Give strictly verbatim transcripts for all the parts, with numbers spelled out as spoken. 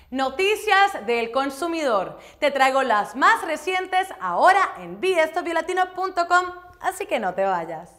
Noticias del consumidor. Te traigo las más recientes ahora en b s w latino punto com, así que no te vayas.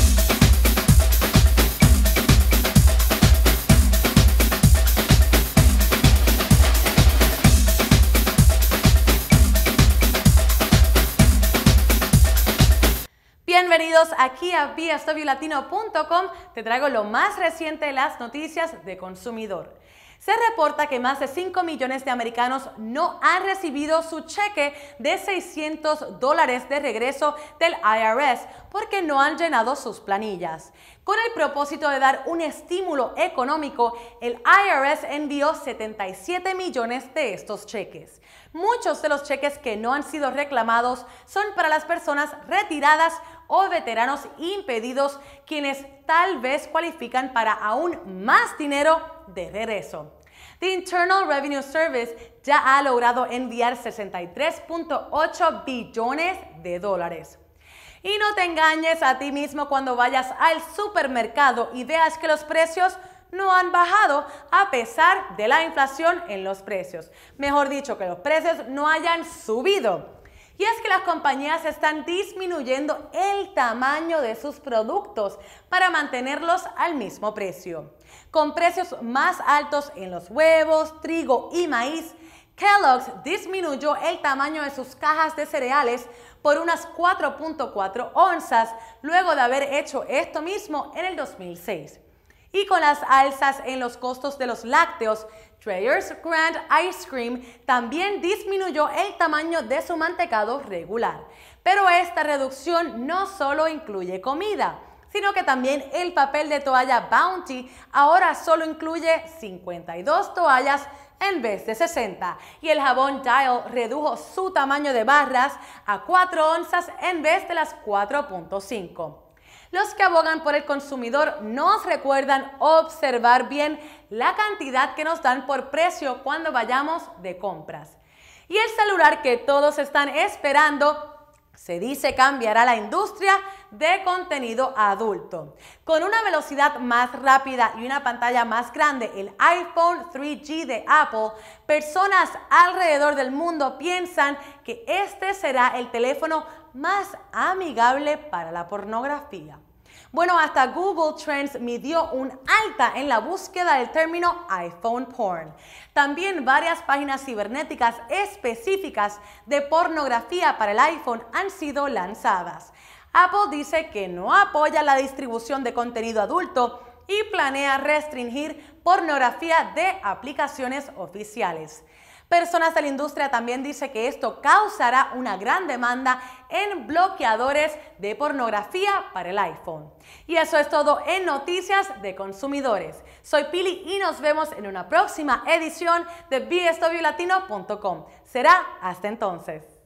Bienvenidos aquí a b s w latino punto com. Te traigo lo más reciente de las noticias de consumidor. Se reporta que más de cinco millones de americanos no han recibido su cheque de seiscientos dólares de regreso del I R S porque no han llenado sus planillas. Con el propósito de dar un estímulo económico, el I R S envió setenta y siete millones de estos cheques. Muchos de los cheques que no han sido reclamados son para las personas retiradas o veteranos impedidos, quienes tal vez cualifican para aún más dinero de regreso. The Internal Revenue Service ya ha logrado enviar sesenta y tres punto ocho billones de dólares. Y no te engañes a ti mismo cuando vayas al supermercado y veas que los precios no han bajado a pesar de la inflación en los precios. Mejor dicho, que los precios no hayan subido. Y es que las compañías están disminuyendo el tamaño de sus productos para mantenerlos al mismo precio. Con precios más altos en los huevos, trigo y maíz, Kellogg's disminuyó el tamaño de sus cajas de cereales por unas cuatro punto cuatro onzas luego de haber hecho esto mismo en el dos mil seis. Y con las alzas en los costos de los lácteos, Dreyer's Grand Ice Cream también disminuyó el tamaño de su mantecado regular. Pero esta reducción no solo incluye comida, sino que también el papel de toalla Bounty ahora solo incluye cincuenta y dos toallas en vez de sesenta. Y el jabón Dial redujo su tamaño de barras a cuatro onzas en vez de las cuatro punto cinco. Los que abogan por el consumidor nos recuerdan observar bien la cantidad que nos dan por precio cuando vayamos de compras. Y el celular que todos están esperando se dice cambiará la industria de contenido adulto. Con una velocidad más rápida y una pantalla más grande, el iPhone tres G de Apple, personas alrededor del mundo piensan que este será el teléfono más amigable para la pornografía. Bueno, hasta Google Trends midió un alta en la búsqueda del término iPhone porn. También varias páginas cibernéticas específicas de pornografía para el iPhone han sido lanzadas. Apple dice que no apoya la distribución de contenido adulto y planea restringir pornografía de aplicaciones oficiales. Personas de la industria también dicen que esto causará una gran demanda en bloqueadores de pornografía para el iPhone. Y eso es todo en Noticias de Consumidores. Soy Pili y nos vemos en una próxima edición de b s w latino punto com. Será hasta entonces.